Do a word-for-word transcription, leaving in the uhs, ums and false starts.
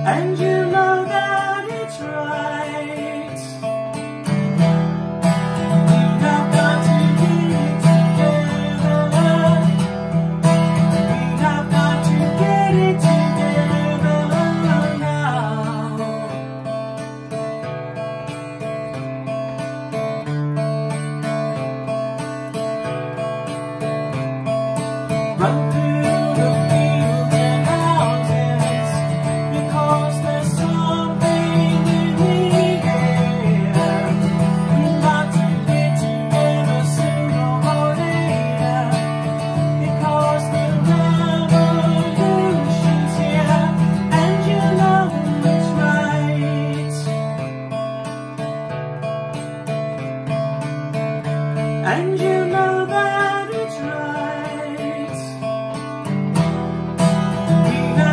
and you know that it's right. We have got to get it together. We have got to get it together now. Run through the fields and houses, because there's something in the air. We've got to get together sooner or later, because the revolution's here, and you know it's right. And you know that it's right. We have